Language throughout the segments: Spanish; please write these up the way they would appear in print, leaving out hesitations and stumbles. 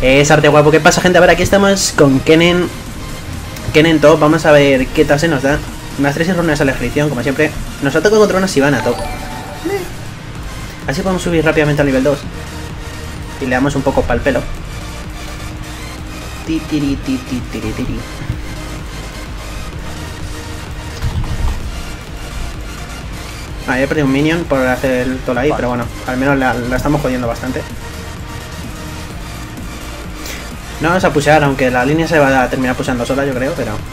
Es arte guapo. ¿Qué pasa, gente? A ver, aquí estamos con Kennen top. Vamos a ver qué tal se nos da. Unas 3 runas a la ejecución, como siempre. Nos ha tocado contra una Sivana top. Así podemos subir rápidamente al nivel 2. Y le damos un poco pa'l pelo. Tiri. He perdido un minion por hacer el tol ahí, vale. Pero bueno, al menos la estamos jodiendo bastante. No vamos a pushear, aunque la línea se va a terminar pusheando sola, yo creo, pero...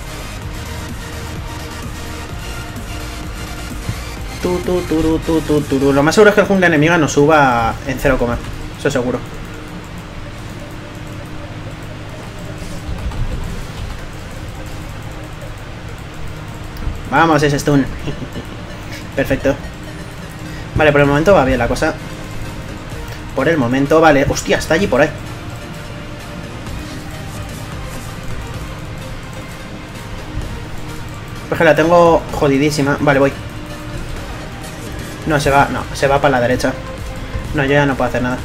Lo más seguro es que el jungla enemiga nos suba en 0, eso es seguro. Vamos, ese stun. Perfecto. Vale, por el momento va bien la cosa. Por el momento, vale. Hostia, está allí por ahí. Pues que la tengo jodidísima. Vale, voy. No, se va para la derecha. No, yo ya no puedo hacer nada.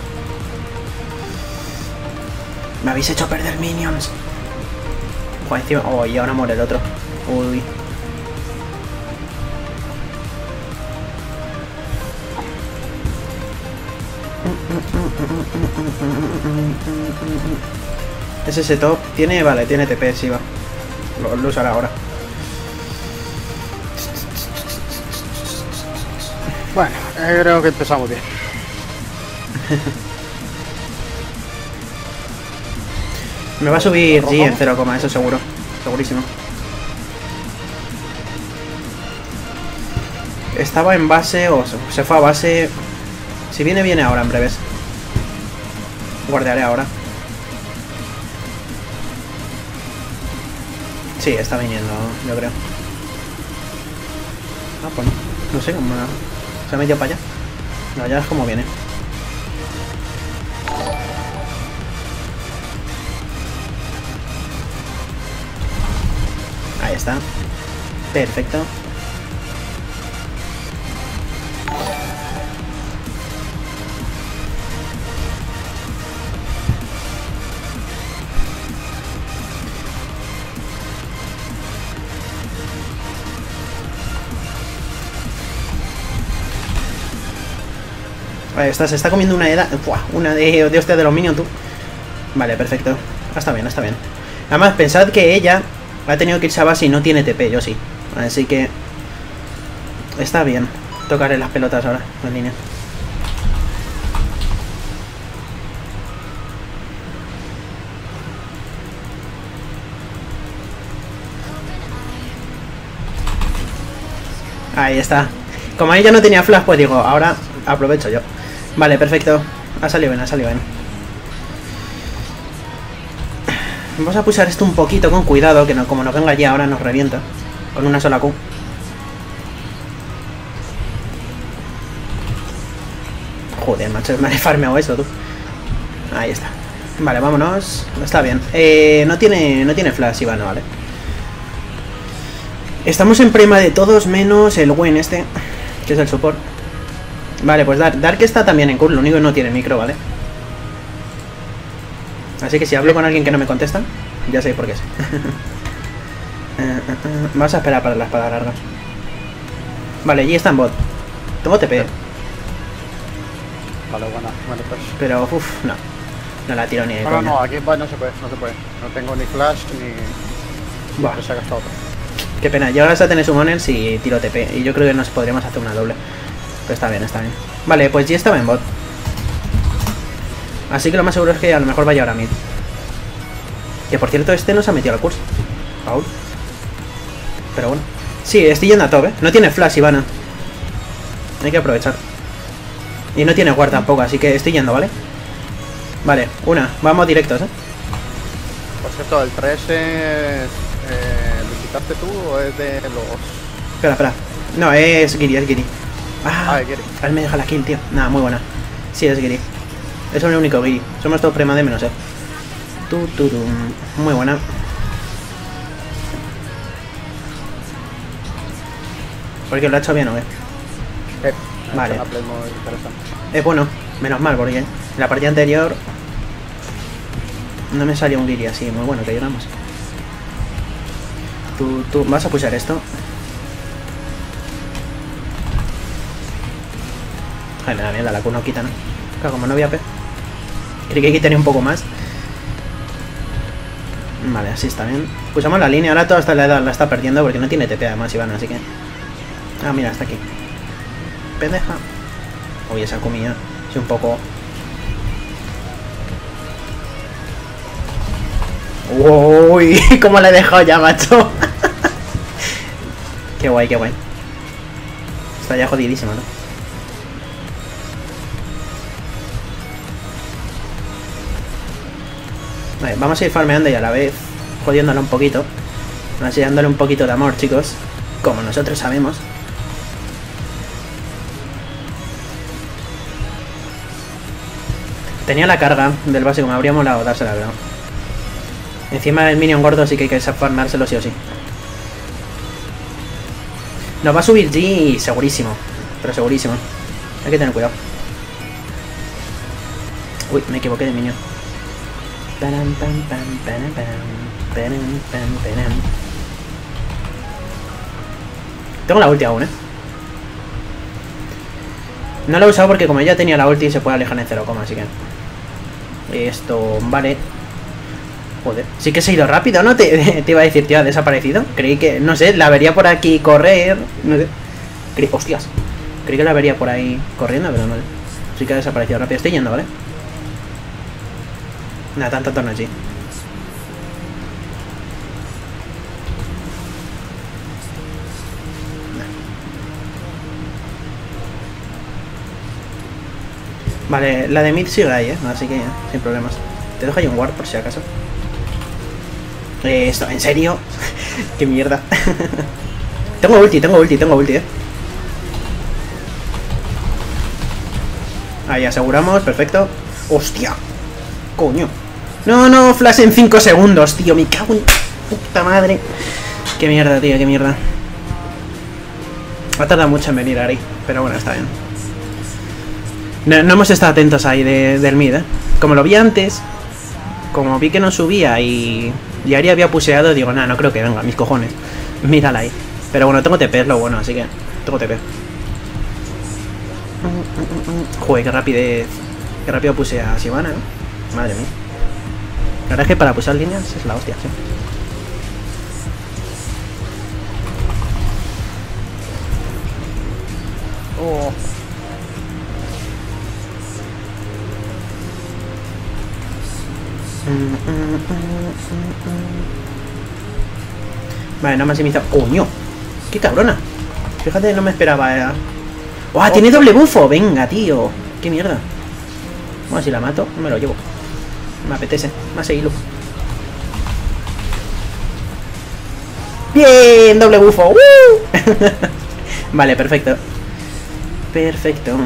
Me habéis hecho perder minions. Joder, encima... Oh, y ahora muere el otro. Uy. Es ese top. Tiene... Vale, tiene TP, sí va. Lo usará ahora. Bueno, creo que empezamos bien. Me va a subir G en 0, eso seguro. Segurísimo. Estaba en base o se fue a base. Si viene ahora en breves. Guardaré ahora. Sí, está viniendo, yo creo. Ah, pues no sé cómo... Se ha metido para allá. No, ya es como viene. Ahí está. Perfecto. Ahí está, se está comiendo una edad. Una de hostia de los minions, tú. Vale, perfecto. Está bien, está bien. Además, pensad que ella ha tenido que irse a base y no tiene TP, yo sí. Así que... Está bien. Tocaré las pelotas ahora, en línea. Ahí está. Como ella no tenía flash, pues digo, ahora aprovecho yo. Vale, perfecto. Ha salido bien, ha salido bien. Vamos a pulsar esto un poquito con cuidado, que no, como nos venga ya ahora nos revienta. Con una sola Q. Joder, macho, me ha farmeado eso, tú. Ahí está. Vale, vámonos. Está bien. No tiene flash, Iván, vale. Estamos en prima de todos menos el Gwen este, que es el support. Vale, pues Dark está también en curl, lo único que no tiene micro, ¿vale? Así que si hablo con alguien que no me contesta, ya sé por qué es. Vamos a esperar para la espada larga. Vale, allí está en bot. Tengo TP. Vale, bueno, pues. Pero, uff, no la tiro ni de coña. No, aquí no se puede. No tengo ni flash ni... Buah. Se ha gastado otro. Qué pena, llegas a tener summoners y tiro TP. Y yo creo que nos podríamos hacer una doble. Pero está bien, está bien. Vale, pues G estaba en bot. Así que lo más seguro es que a lo mejor vaya ahora a mid. Que por cierto, este no se ha metido al curso. Paul. Pero bueno. Sí, estoy yendo a top, No tiene flash, Ivana. Hay que aprovechar. Y no tiene guard tampoco, así que estoy yendo, ¿vale? Vale, vamos directos, Por cierto, el 3 es... ¿lo quitaste tú o es de los...? Espera. No, es Giri, es Giri. Es Giri. A ver, me deja la kill, tío. Nada, muy buena. Sí, es Giri. Es el único Giri. Somos todos prema de menos, Muy buena. Porque lo ha hecho bien, ¿o qué? Vale. Muy interesante. Es bueno, menos mal, porque en la partida anterior... No me salió un guiri así, muy bueno, que digamos. Tú vas a pushar esto. Ay, me da mierda, la Q no quita, ¿no? Claro, como no había P. Creí que quitaría un poco más. Vale, así está bien. Pushamos la línea, ahora toda esta la está perdiendo porque no tiene TP además, Iván, así que... Ah, mira, está aquí. Pendeja. Uy, esa comida. Es un poco... Uy, cómo la he dejado ya, macho. Qué guay, qué guay. Está ya jodidísima, ¿no? Vale, vamos a ir farmeando y a la vez jodiéndola un poquito. Así dándole un poquito de amor, chicos. Como nosotros sabemos. Tenía la carga del básico, me habría molado dársela, pero... Encima del minion gordo sí que hay que farmárselo sí o sí. Nos va a subir G segurísimo. Pero segurísimo. Hay que tener cuidado. Uy, me equivoqué de minion. Tengo la ulti aún, ¿eh? No la he usado porque como ya tenía la ulti se puede alejar en 0, así que... Esto... Vale. Joder. Sí que se ha ido rápido, ¿no? Te iba a decir, tío, ha desaparecido. Creí que... No sé, la vería por aquí correr... No sé. Hostias. Creí que la vería por ahí corriendo, pero no. Sí que ha desaparecido rápido. Estoy yendo, ¿vale? Nada, tanto torno allí. Vale, la de mid sigue ahí, así que sin problemas. Te dejo ahí un ward por si acaso. Esto, ¿en serio? Qué mierda. Tengo ulti, Ahí aseguramos, perfecto. ¡Hostia! Coño. No, no, flash en 5 segundos, tío. Me cago en puta madre. Qué mierda, tío, qué mierda. Ha tardado mucho en venir Ari, pero bueno, está bien. No hemos estado atentos ahí del mid, Como lo vi antes, como vi que no subía y Ari había puseado, digo, nada, no creo que venga, mis cojones. Mírala ahí. Pero bueno, tengo TP, es lo bueno, así que tengo TP. Joder, qué rapidez. Qué rápido pusea a Sivana, ¿no? Madre mía. La verdad es que para pusar líneas es la hostia, sí. Oh. Vale, no maximiza. ¡Coño! ¡Qué cabrona! Fíjate, no me esperaba. ¡Oh, tiene doble bufo! ¡Venga, tío! ¡Qué mierda! Bueno, si la mato, me lo llevo. Me apetece. Más seguirlo. ¡Bien! ¡Doble bufo! Vale, perfecto. Perfecto.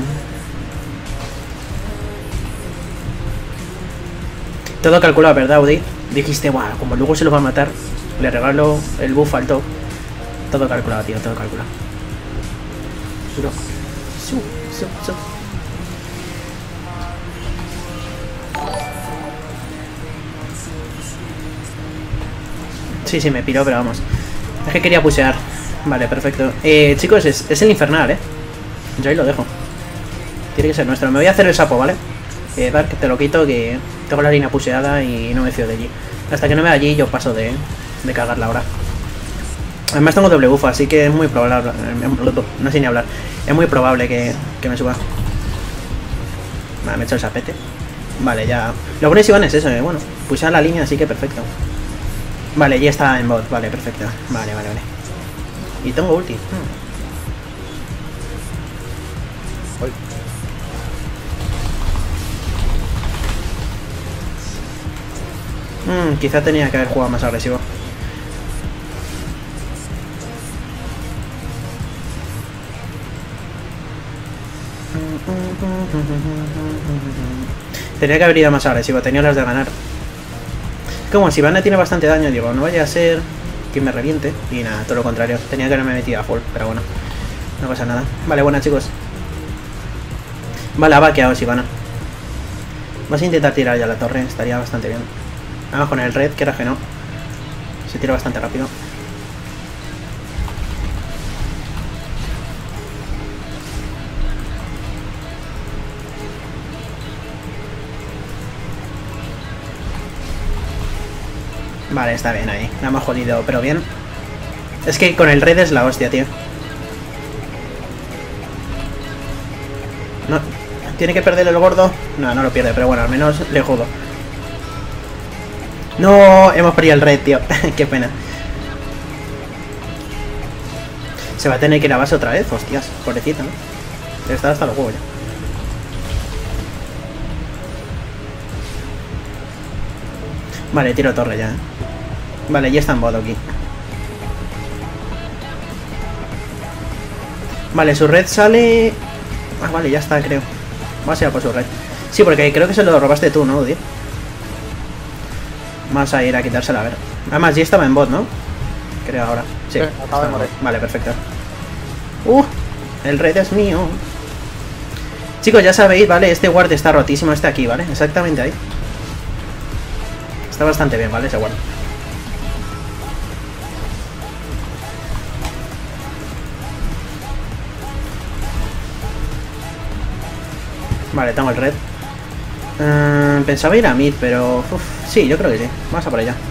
Todo calculado, ¿verdad, Udi? Dijiste, guau, como luego se lo va a matar, le regalo el buff al top. Todo calculado, tío, todo calculado. Sí, sí, me piró, pero vamos. Es que quería pusear. Vale, perfecto. Chicos, es el infernal, Yo ahí lo dejo. Tiene que ser nuestro. Me voy a hacer el sapo, ¿vale? Dark, te lo quito, que tengo la línea puseada y no me fío de allí. Hasta que no me vea allí yo paso de cagarla ahora. Además tengo doble bufo, así que es muy probable... No sé ni hablar. Es muy probable que me suba. Vale, me he hecho el sapete. Vale, ya... Lo bueno es Iván es eso, bueno. Pusear la línea, así que perfecto. Vale, ya está en bot. Vale, perfecto. Vale. Y tengo ulti. Quizá tenía que haber jugado más agresivo. Tenía que haber ido más agresivo, tenía las de ganar. Como si Ivana tiene bastante daño, digo, no vaya a ser que me reviente. Y nada, todo lo contrario, tenía que haberme metido a full, pero bueno, no pasa nada. Vale, buena, chicos. Vale, ha vaqueado Ivana. Vas a intentar tirar ya la torre, estaría bastante bien. Vamos con el red, que era que no. Se tira bastante rápido. Vale, está bien ahí. La hemos jodido, pero bien. Es que con el red es la hostia, tío. No, ¿tiene que perder el gordo? No, no lo pierde, pero bueno, al menos le jodo. No, hemos perdido el red, tío. Qué pena. Se va a tener que ir a base otra vez, hostias. Pobrecita, ¿no? Debe estar hasta los huevos ya. Vale, tiro torre ya, ¿eh? Vale, ya está en bot aquí. Vale, su red sale... Ah, vale, ya está, creo. Vamos a ir a por su red. Sí, porque creo que se lo robaste tú, ¿no, tío? Vamos a ir a quitársela, a ver. Además, ya estaba en bot, ¿no? Creo ahora. Sí, acaba de morir. Vale, perfecto. El red es mío. Chicos, ya sabéis, ¿vale? Este guard está rotísimo, este aquí, ¿vale? Exactamente ahí. Está bastante bien, ¿vale? Ese guard. Vale, tengo el red. Pensaba ir a mid, pero... sí, yo creo que sí. Vamos a por allá.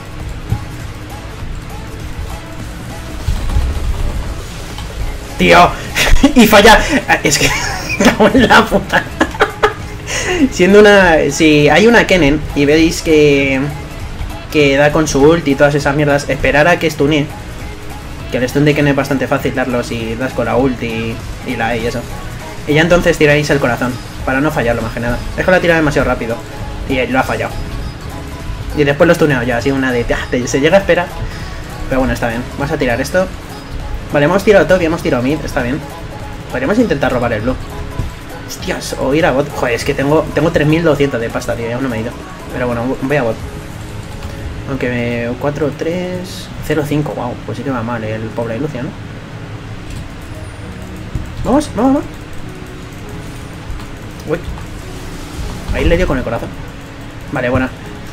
¡Tío! Y falla. Es que... cago en la puta. Siendo una... Si hay una Kennen y veis que da con su ult y todas esas mierdas, esperar a que stunee. Que el stun de Kennen es bastante fácil darlo si das con la ult y la E y eso. Y ya entonces tiráis el corazón, para no fallarlo más que nada. Es que la tira demasiado rápido y lo ha fallado. Y después lo stuneo ya, así una de... se llega a esperar. Pero bueno, está bien. Vamos a tirar esto. Vale, hemos tirado top y hemos tirado mid, está bien. Podríamos intentar robar el blue. Hostias, o ir a bot. Joder, es que tengo 3200 de pasta, tío, ya no me he ido. Pero bueno, voy a bot. Aunque me... 4, 3... 0, 5, wow, pues sí que va mal el pobre Lucia, ¿no? Vamos, vamos, vamos. Uy. Ahí le dio con el corazón. Vale, buena.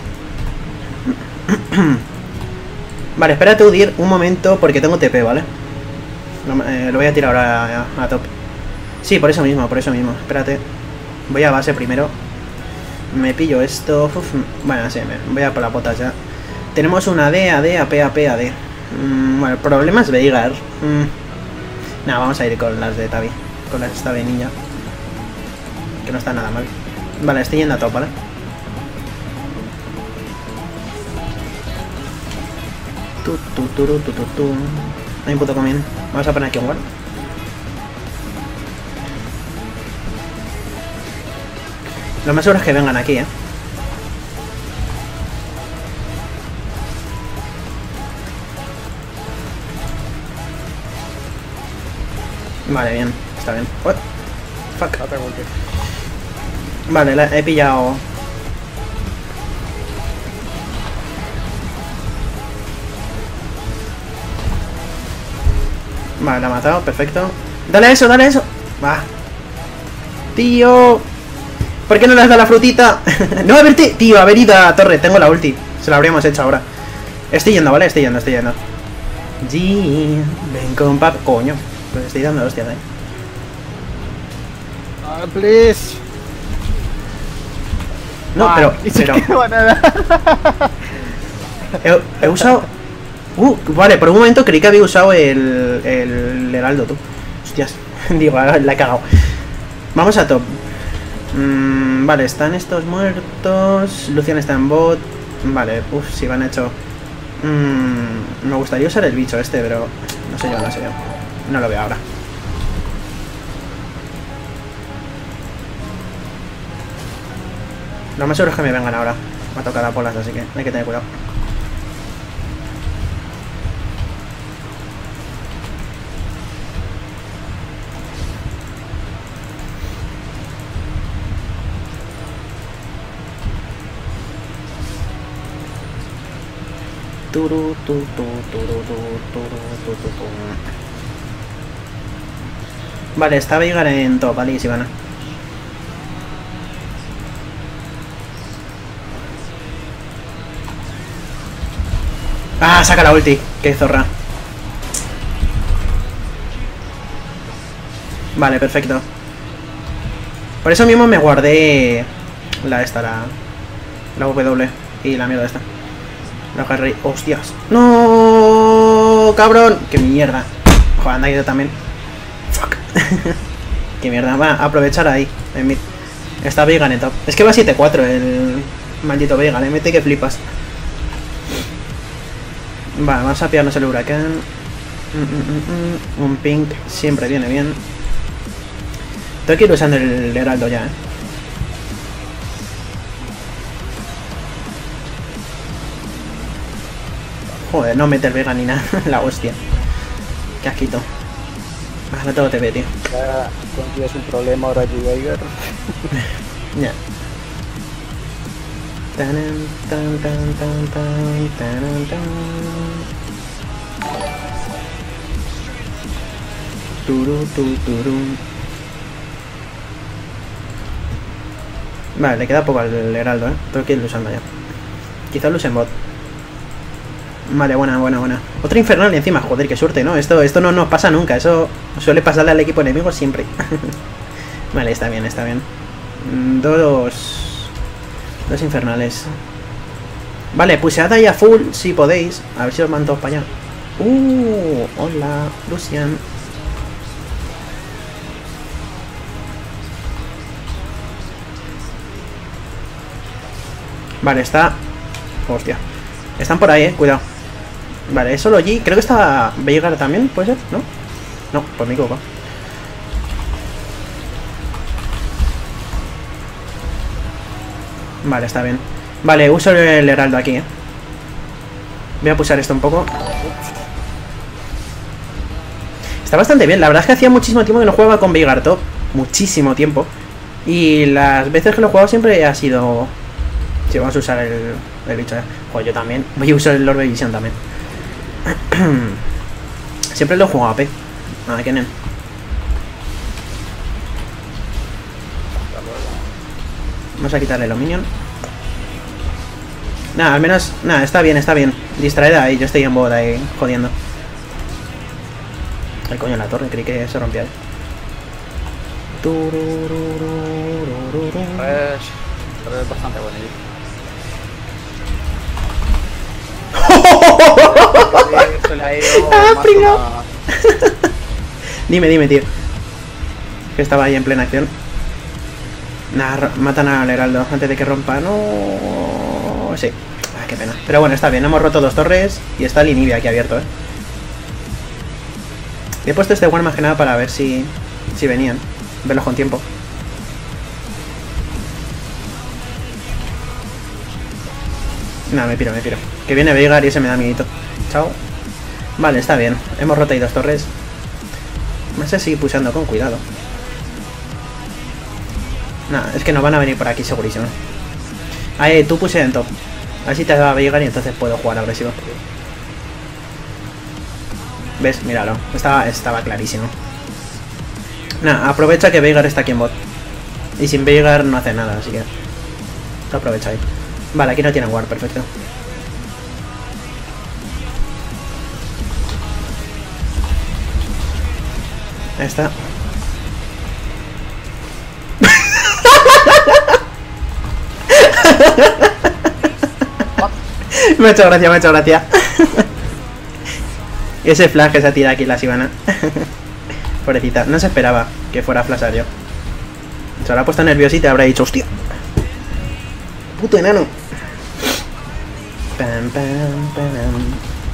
Vale, espérate, Udir, un momento, porque tengo TP, ¿vale? Lo voy a tirar ahora a top. Sí, por eso mismo, espérate. Voy a base primero. Me pillo esto. Bueno, sí, voy a por las botas ya. Tenemos una AD, AD, AP, AP, AD. Bueno, el problema es Veigar. Nada, vamos a ir con las de Tabi. Con las de Tabi ninja. Que no está nada mal. Vale, estoy yendo a top, ¿vale? Hay un puto comín. Vamos a poner aquí un guard. Lo más seguro es que vengan aquí, ¿eh? Vale, bien. Está bien. What? Fuck. Vale, he pillado... Vale, la ha matado, perfecto. ¡Dale eso, dale eso! ¡Va! ¡Tío! ¿Por qué no le has dado la frutita? ¡No, verte! Tío, haber ido a la torre, tengo la ulti. Se la habríamos hecho ahora. Estoy yendo, ¿vale? Estoy yendo. G, ven con pap... Coño, pues estoy dando hostias, ¿eh? Ah, please. No, pero... He usado... vale, por un momento creí que había usado el heraldo, tú. Hostias, digo, la he cagado. Vamos a top. Vale, están estos muertos. Lucian está en bot. Vale, si van hecho. Me gustaría usar el bicho este, pero no sé yo. No lo veo ahora. Lo más seguro es que me vengan ahora. Me ha tocado a polas, así que hay que tener cuidado. Vale, está Veigar en top, vale, y si gana. Ah, saca la ulti. Qué zorra. Vale, perfecto. Por eso mismo me guardé la W y la mierda esta. La agarré. ¡Hostias! ¡No! ¡Cabrón! ¡Qué mierda! Joder, anda yo también. ¡Fuck! ¡Qué mierda! Va a aprovechar ahí. En mid. Está Veigar en top. Es que va 7-4 el maldito Veigar. Le mete que flipas. Vale, vamos a pillarnos el huracán. Un pink siempre viene bien. Tengo que ir usando el heraldo ya, Joder, no mete el Vega ni nada. La hostia. Qué asquito. No tengo TP, tío. Ya tienes un problema ahora, Veigar. Ya. Tan, tan, tan, tan, tan, tan, tan. Turu, tu, turu. Vale, le queda poco al heraldo, Tengo que ir usando ya. Quizá lo use en bot. Vale, buena. Otra infernal y encima, joder, qué suerte, ¿no? Esto no nos pasa nunca. Eso suele pasarle al equipo enemigo siempre. Vale, está bien. Dos infernales. Vale, pusead ahí a full si podéis. A ver si os van todos para allá. Hola, Lucian. Vale, está... Hostia. Están por ahí, cuidado. Vale, es solo allí. Creo que está Veigar también, ¿puede ser? ¿No? No, pues me equivoco. Vale, está bien. Vale, uso el heraldo aquí, Voy a pulsar esto un poco. Está bastante bien. La verdad es que hacía muchísimo tiempo que no jugaba con Veigar top. Muchísimo tiempo. Y las veces que lo he jugado siempre ha sido... Sí, vamos a usar el bicho, Joder, yo también. Voy a usar el Lord Vision también. Siempre lo he jugado AP. Nada, que nen. Vamos a quitarle los minions. Nada, al menos... Nada, está bien. Distraída ahí, yo estoy en bot ahí, jodiendo. Ay, coño, la torre, creí que se rompía. Es bastante bonito. Dime, tío. Que estaba ahí en plena acción. Nada, matan al heraldo antes de que rompa. No. Sí. Ah, qué pena. Pero bueno, está bien. Hemos roto 2 torres y está el inhibe aquí abierto, He puesto este one más que nada para ver si venían. Verlos con tiempo. Nada, me piro. Que viene Veigar y ese me da miedito. Chao. Vale, está bien. Hemos roto ahí 2 torres. Me sé seguir pulsando con cuidado. Nada, es que nos van a venir por aquí segurísimo. Ahí, tú puse en top. A ver si te va a Veigar y entonces puedo jugar agresivo. ¿Ves? Míralo. Estaba clarísimo. Nada, aprovecha que Veigar está aquí en bot. Y sin Veigar no hace nada, así que... Lo aprovecha ahí. Vale, aquí no tienen ward, perfecto. Ahí está. Me ha hecho gracia. Ese flash que se ha tirado aquí la Sivana. Pobrecita, no se esperaba que fuera a flashar yo. Se habrá puesto nervioso y te habrá dicho, hostia. Puto enano. Pam, pam, pam.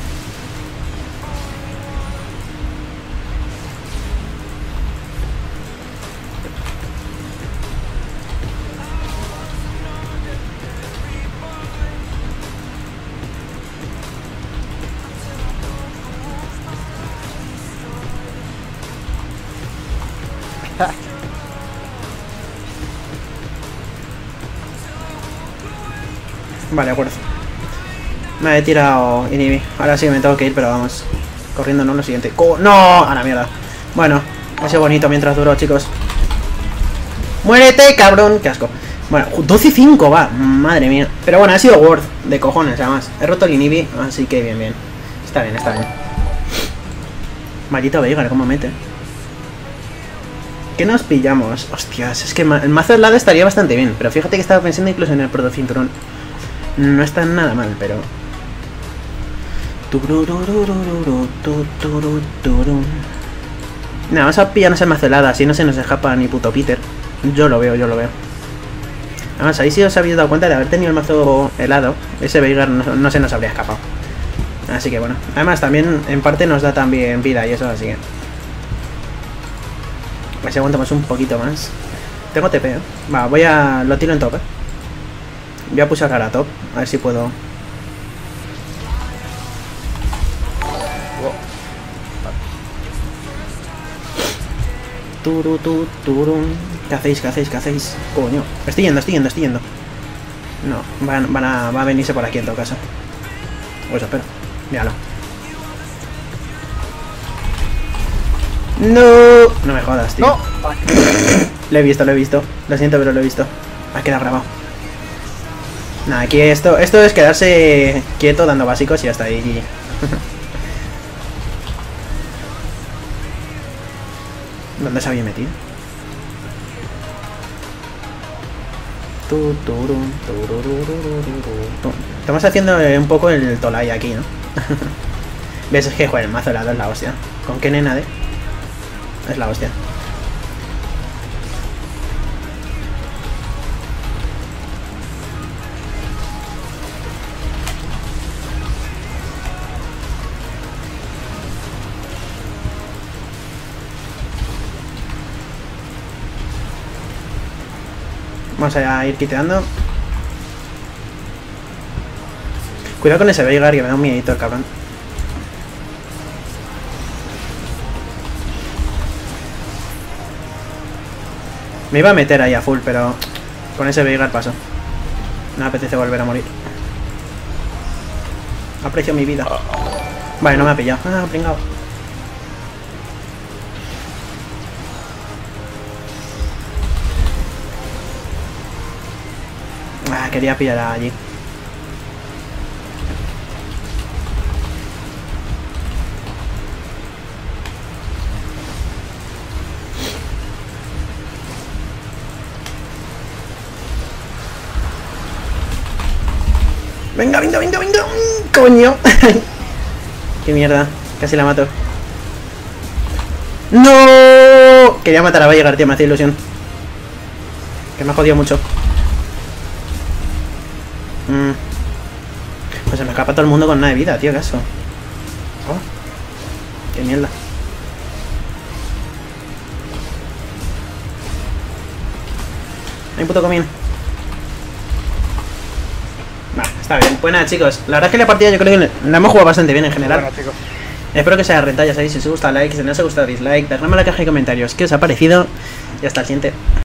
Vale, de acuerdo. Me he tirado inhibi. Ahora sí me tengo que ir, pero vamos. Corriendo, no lo siguiente. ¡No! A la mierda. Bueno, ha sido bonito mientras duró, chicos. ¡Muérete, cabrón! ¡Qué asco! Bueno, 12-5 va. Madre mía. Pero bueno, ha sido worth de cojones, además. He roto el inhibi, así que bien. Está bien, está bien. Maldito Veigar, cómo mete. ¿Qué nos pillamos? Hostias, es que el mazo helado estaría bastante bien. Pero fíjate que estaba pensando incluso en el proto cinturón. No está nada mal, pero... Nada, vamos a pillarnos el mazo helado, así no se nos escapa ni puto Peter. Yo lo veo, yo lo veo. Además, ahí sí os habéis dado cuenta de haber tenido el mazo helado. Ese Veigar no se nos habría escapado. Así que bueno. Además, también en parte nos da también vida y eso, así que... A ver si aguantamos un poquito más. Tengo TP, ¿eh? Va, voy a... Lo tiro en top, ¿eh? Voy a pushar ahora a top. A ver si puedo... Turun. ¿Qué hacéis? ¿Qué hacéis? ¿Qué hacéis? Coño. Estoy yendo. No, va a venirse por aquí en todo caso. O eso espero. Míralo. No. No me jodas, tío. No. Lo he visto. Lo siento, pero lo he visto. Ha quedado grabado. Nada, aquí esto es quedarse quieto dando básicos y hasta ahí. GG. ¿Dónde se había metido? Estamos haciendo un poco el Tolai aquí, ¿no? ¿Ves? Es que joder, el mazo helado es la hostia. ¿Con qué nena de? Es la hostia. Vamos a ir quiteando. Cuidado con ese Veigar, que me da un miedito el cabrón. Me iba a meter ahí a full, pero con ese Veigar paso. No me apetece volver a morir. Aprecio mi vida. Vale, no me ha pillado. Ah, pringao. Ah, quería pillar allí. Venga. Coño. Qué mierda. Casi la mato. ¡No! Quería matar a Veigar, tío. Me hacía ilusión. Que me ha jodido mucho. Pues se me escapa todo el mundo con nada de vida, tío. ¿Qué eso? Oh. Qué mierda. Hay un puto comín. Está bien. Pues nada, chicos, la verdad es que la partida yo creo que la hemos jugado bastante bien en general. Bueno, chicos. Espero que sea rentable, ya sabéis, si os gusta like, si no os ha gustado dislike, dejadme en la caja de comentarios qué os ha parecido y hasta el siguiente.